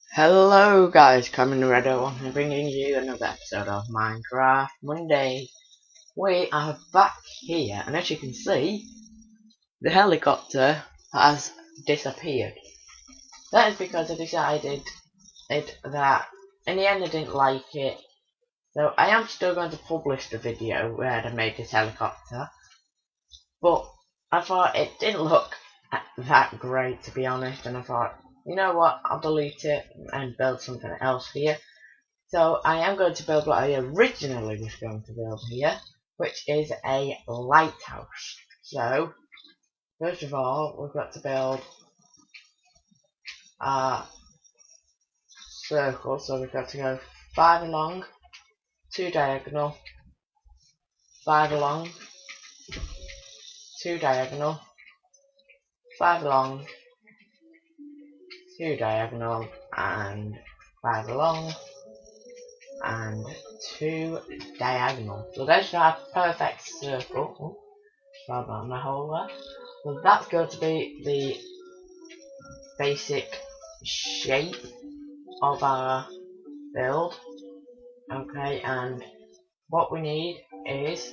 Hello guys, Coming Redo and bringing you another episode of Minecraft Monday. We are back here, and as you can see, the helicopter has disappeared. That is because I decided that in the end I didn't like it, so I am still going to publish the video where I made this helicopter, but I thought it didn't look that great, to be honest, and I thought, you know what, I'll delete it and build something else here. So I am going to build what I originally was going to build here, which is a lighthouse. So first of all, we've got to build a circle. So we've got to go 5 along, 2 diagonal, 5 along, 2 diagonal, 5 along, 2 diagonal, and 5 along, and 2 diagonal. So there's our perfect circle. Oh, sorry about my hole there. So that's going to be the basic shape of our build. Okay, and what we need is,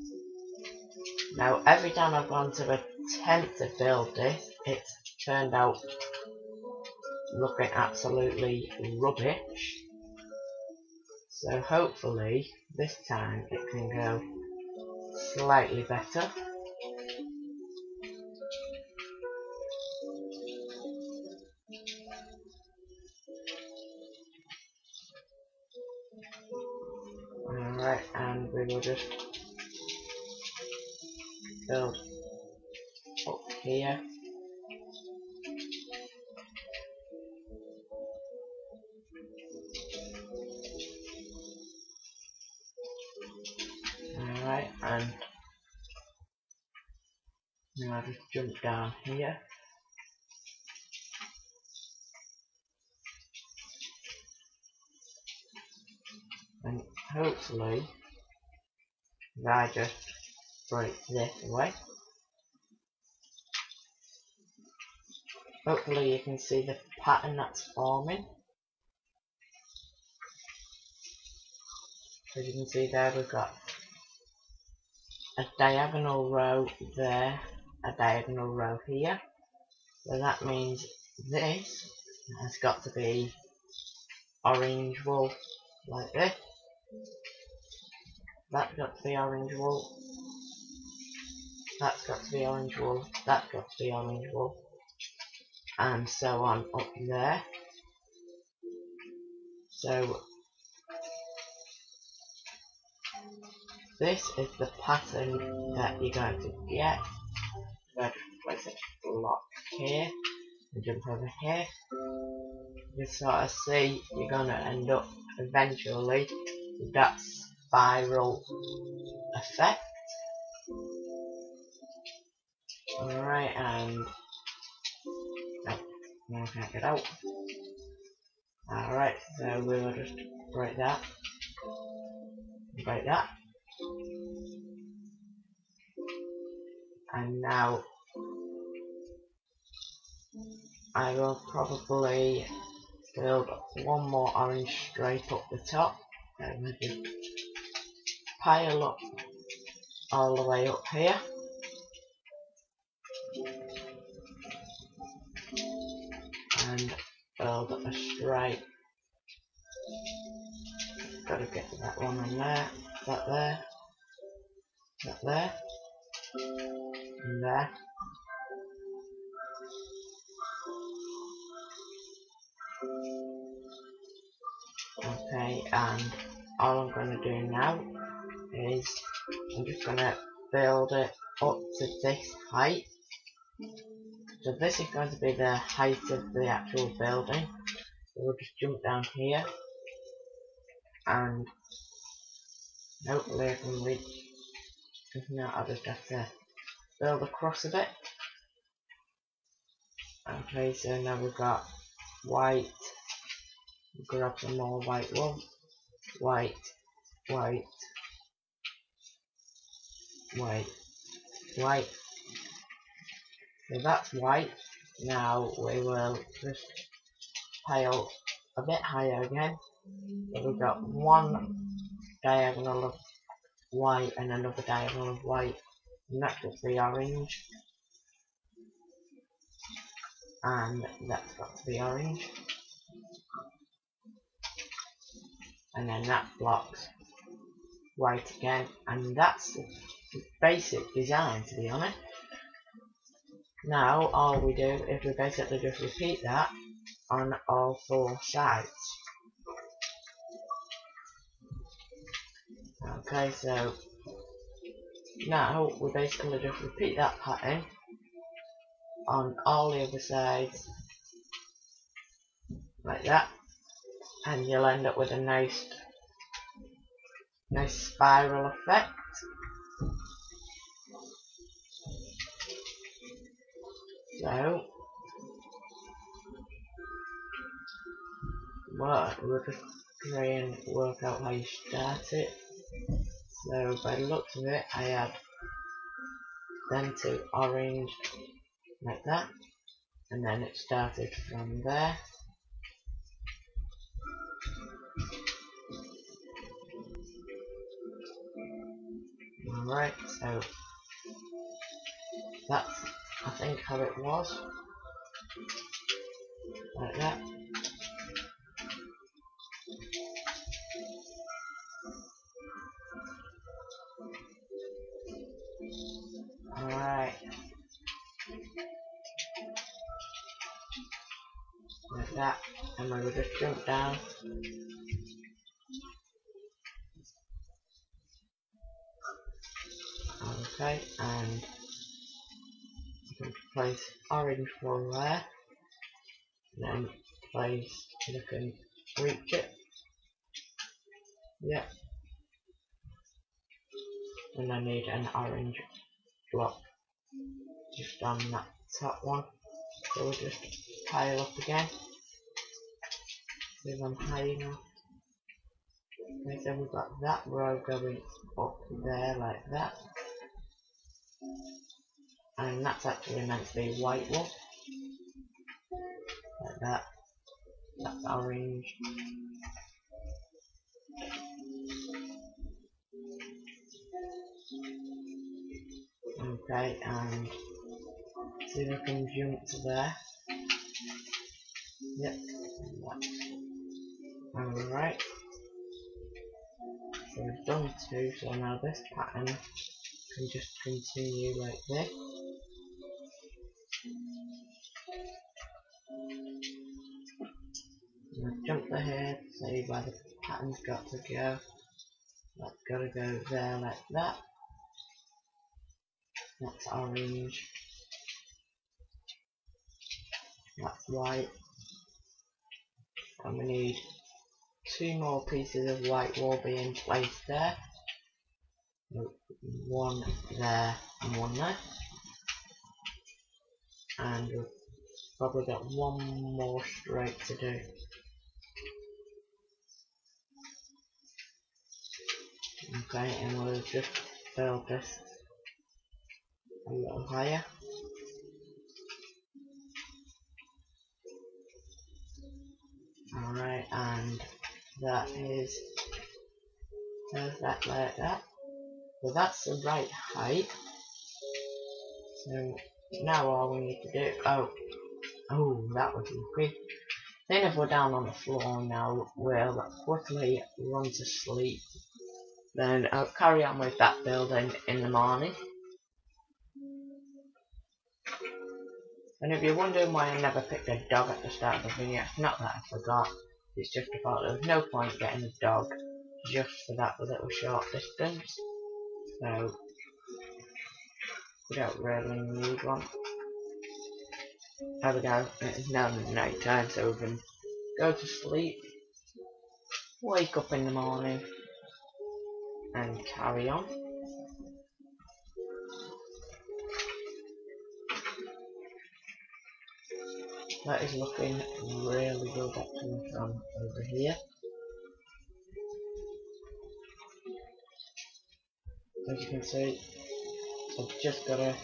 now every time I've gone to attempt to build this, it's turned out looking absolutely rubbish. So hopefully this time it can go slightly better. Alright, and we will just build up here. Alright, and now I'll just jump down here. And hopefully, if I just break this away, hopefully you can see the pattern that's forming. As you can see there, we've got a diagonal row there, a diagonal row here. So that means this has got to be orange wool, like this. That's got to be orange wool. That's got to be orange wool. That's got to be orange wool. And so on up there. So this is the pattern that you're going to get. I'm going to place a block here and jump over here. You sort of see you're going to end up eventually with that spiral effect. Alright, and now I can't get out. Alright, so we will just break that. Break that. And now I will probably build one more orange straight up the top, and we'll just pile up all the way up here. And build a straight. Gotta get that one on there, that there, that there, and there. Okay, and all I'm gonna do now is I'm just gonna build it up to this height. So this is going to be the height of the actual building. So we'll just jump down here, and hopefully I can reach. If not, I'll just have to build across a bit. Okay, so now we've got white. We'll grab some more white wool. White, white, white, white. So that's white. Now we will just pile a bit higher again. So we've got one diagonal of white and another diagonal of white, and that's got to be orange, and that's got to be orange, and then that blocks white again, and that's the basic design, to be honest. Now all we do is we basically just repeat that on all four sides. Okay, so now we basically just repeat that pattern on all the other sides like that, and you'll end up with a nice spiral effect. So we're just trying to work out how you start it. So by the looks of it, I add then to orange like that, and then it started from there. Alright, so that's I think how it was. Like that. Alright. Like that. And we will just jump down. Okay, and you can place orange one there. And then place, you can reach it. Yep. And I need an orange block just on that top one. So we'll just pile up again. See if I'm high enough. Okay, so we've got that row going up there like that. And that's actually meant to be white wool. Like that. That's orange. Okay, and see if I can jump to there. Yep. Alright. So we've done two, so now this pattern can just continue like this. And I've jumped ahead, see where the pattern's got to go. That's got to go there like that. That's orange. That's white. And we need two more pieces of white wool being placed there. One there and one there. And we've probably got one more stripe to do. Okay, and we'll just build this a little higher. Alright, and that is perfect like that. So that's the right height. So now all we need to do, oh, that was lucky. Then if we're down on the floor now, we'll quickly run to sleep. Then I'll carry on with that building in the morning. And if you're wondering why I never picked a dog at the start of the video, it's not that I forgot. It's just I thought there was no point getting a dog just for that little short distance. So we don't really need one. There we go. It is now night time, so we can go to sleep, wake up in the morning, and carry on. That is looking really good actually from over here. As you can see, I've just got to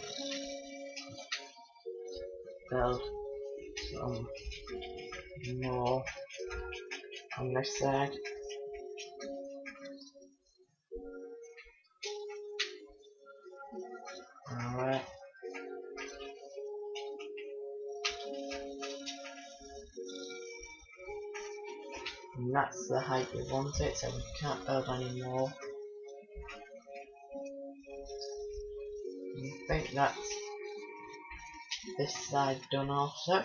build some more on this side. Alright. And that's the height we want it, so we can't build any more. I think that's this side done also.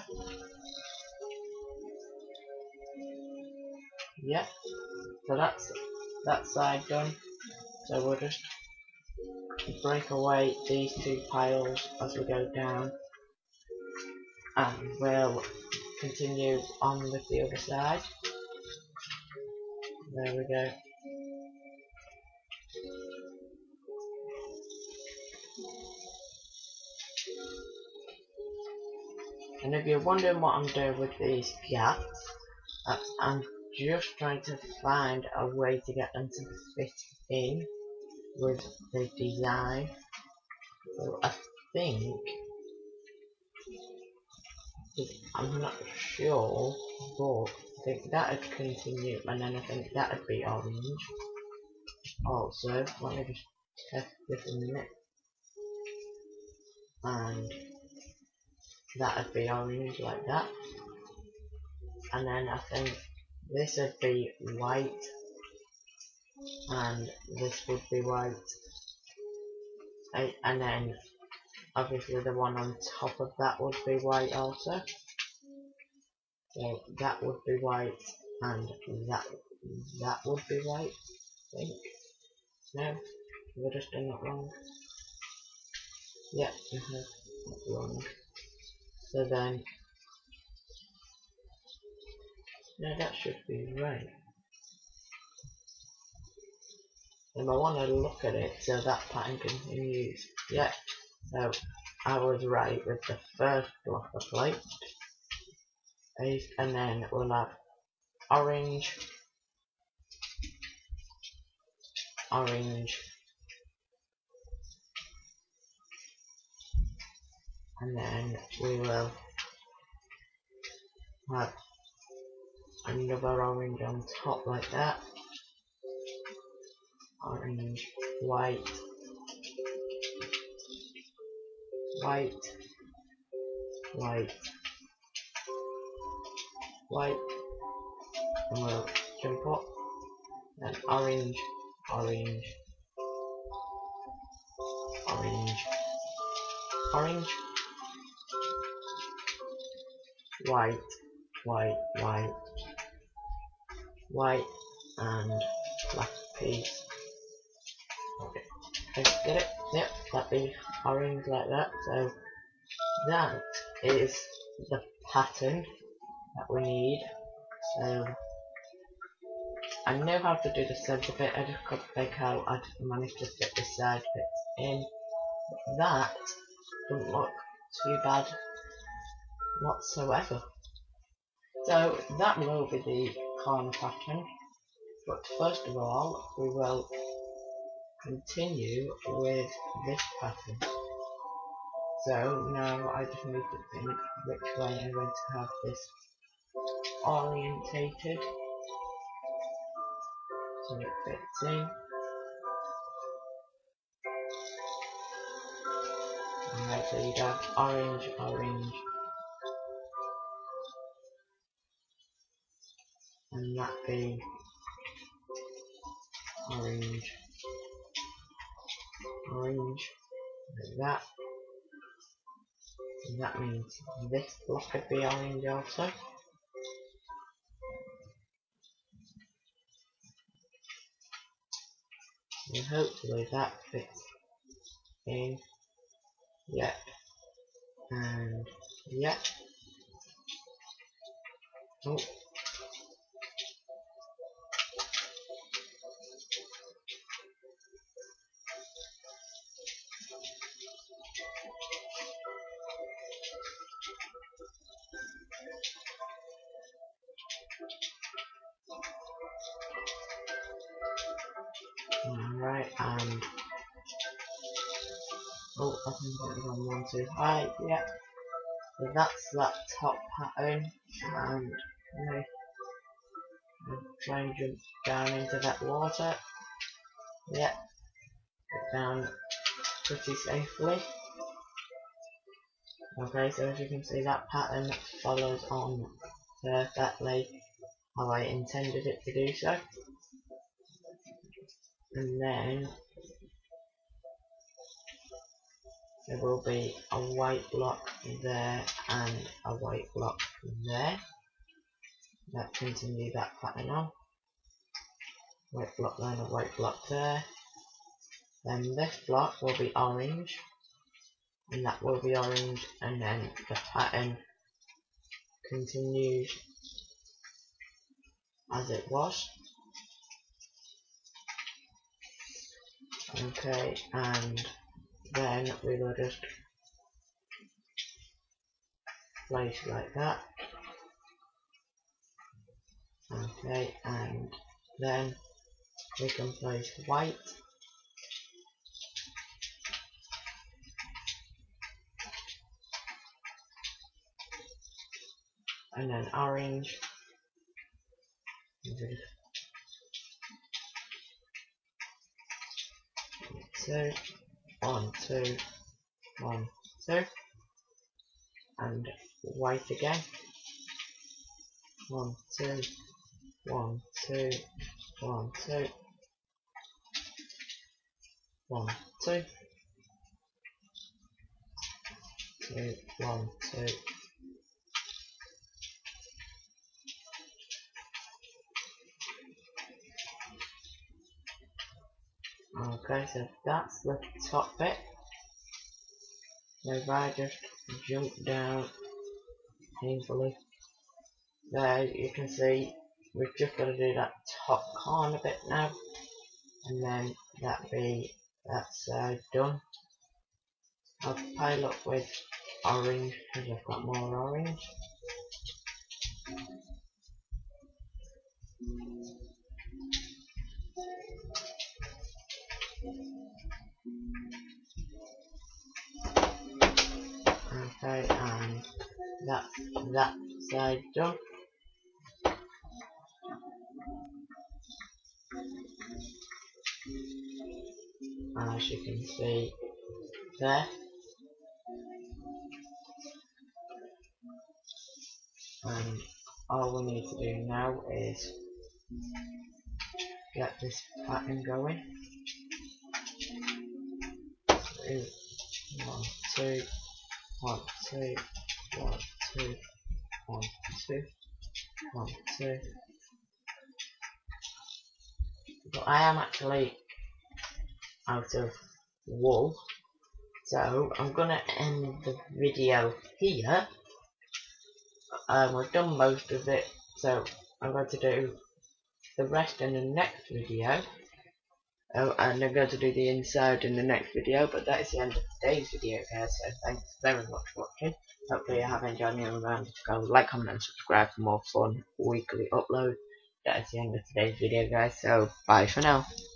Yep, so that's that side done. So we'll just break away these two piles as we go down, and we'll continue on with the other side. There we go. And if you're wondering what I'm doing with these gaps, I'm just trying to find a way to get them to fit in with the design. So I think, I'm not sure, but I think that'd continue, and then I think that'd be orange. Also, let me just test this a minute. And that'd be orange like that. And then I think this would be white, and this would be white. And then obviously the one on top of that would be white also. So that would be white, and that would be white, I think. No, we're just doing it wrong. Yep, wrong. So then, no, that should be right. And I want to look at it so that pattern continues. Yep, so I was right with the first block of light. And then we'll have orange, orange, and then we will have another orange on top like that. Orange, white, white, white, white, and we'll jump up, then orange, orange, orange, orange, white, white, white, white, and black piece. Okay, get it? Yep, that'd be orange like that. So that is the pattern that we need. So I know how to do the centre bit, I just couldn't think how I'd manage to fit this side bit in. But that doesn't look too bad whatsoever. So that will be the corner pattern, but first of all we will continue with this pattern. So now I just need to think which way I'm going to have this orientated so it fits in. Alright, so you'd have orange, orange, and that be orange, orange, like that. And that means this block would be orange also. And hopefully that fits in. Yep. And yep. Oh. Alright, and oh, I think it was on 1 too high, yeah. So that's that top pattern, and try and jump down into that water. Yeah, get down pretty safely. Okay, so as you can see, that pattern follows on perfectly how I intended it to do so. And then there will be a white block there and a white block there. That continue that pattern on. White block there and a white block there. Then this block will be orange, and that will be orange, and then the pattern continues as it was. Okay, and then we will just place like that. Okay, and then we can place white. And then orange. 2, 1, 2, 1, 2, and white again. 1, 2, 1, 2, 1, 2, 1, 2, 2, 1, 2. Okay, so that's the top bit. So if I just jump down painfully, there you can see we've just got to do that top corner bit now, and then that's done. I'll pile up with orange because I've got more orange. Okay, and that's that side done. As you can see there. And all we need to do now is get this pattern going. 2, 1, 2, 1, 2, 1, 2, 1, 2, 1, 2. But I am actually out of wool, so I'm gonna end the video here. We've done most of it, so I'm going to do the rest in the next video. And I'm going to do the inside in the next video, but that is the end of today's video, guys, so thanks very much for watching. Hopefully you have enjoyed me, and remember to go like, comment and subscribe for more fun weekly uploads. That is the end of today's video, guys, so bye for now.